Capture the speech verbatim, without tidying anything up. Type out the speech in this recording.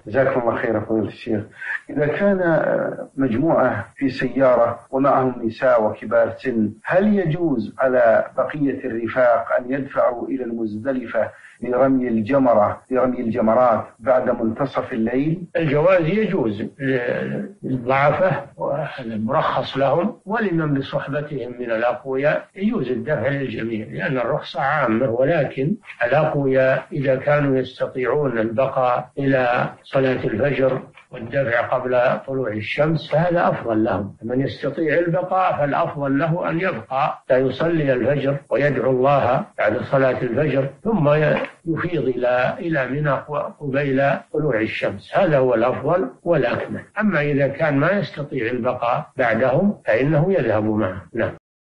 جزاكم الله خيرا فضيلة الشيخ. إذا كان مجموعة في سيارة ومعهم نساء وكبار سن، هل يجوز على بقية الرفاق أن يدفعوا إلى المزدلفة لرمي الجمرة لرمي الجمرات بعد منتصف الليل؟ الجواز يجوز للضعفاء وهذا مرخص لهم، ولمن بصحبتهم من الأقوياء يجوز الدفع للجميع لأن الرخصة عامة، ولكن الأقوياء إذا كانوا يستطيعون البقاء إلى صلاة الفجر والدفع قبل طلوع الشمس فهذا أفضل لهم. من يستطيع البقاء فالأفضل له أن يبقى لا يصلي الفجر ويدعو الله بعد صلاة الفجر ثم يفيض إلى إلى منى قبيل طلوع الشمس، هذا هو الأفضل والأكمل. أما إذا كان ما يستطيع البقاء بعدهم فإنه يذهب معه. نعم.